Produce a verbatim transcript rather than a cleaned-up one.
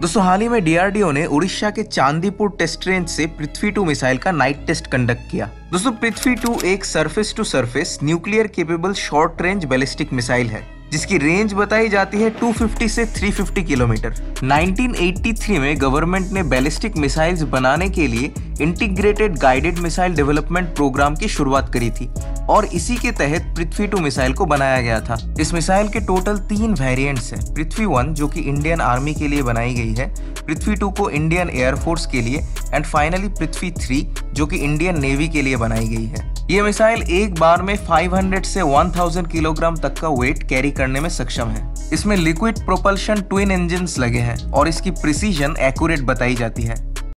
दोस्तों हाल ही में D R D O ने उड़ीसा के चांदीपुर टेस्ट रेंज से पृथ्वी टू मिसाइल का नाइट टेस्ट कंडक्ट किया। दोस्तों पृथ्वी टू एक surface to surface nuclear capable short range ballistic missile है जिसकी रेंज बताई जाती है दो सौ पचास से तीन सौ पचास किलोमीटर। उन्नीस सौ तिरासी में गवर्नमेंट ने बैलिस्टिक मिसाइल्स बनाने के लिए integrated guided missile development programme की शुरुआत करी थी और इसी के तहत पृथ्वी टू मिसाइल को बनाया गया था। इस मिसाइल के टोटल तीन वेरिएंट्स हैं। पृथ्वी वन जो कि इंडियन आर्मी के लिए बनाई गई है, पृथ्वी टू को इंडियन एयरफोर्स के लिए एंड फाइनली पृथ्वी थ्री जो कि इंडियन नेवी के लिए बनाई गई है। ये मिसाइल एक बार में पाँच सौ से एक हज़ार किलोग्राम तक का वेट कैरी करने में सक्षम है। इसमें लिक्विड प्रोपल्शन ट्विन इंजन्स लगे हैं और इसकी प्रिसीजन एक्यूरेट बताई जाती है।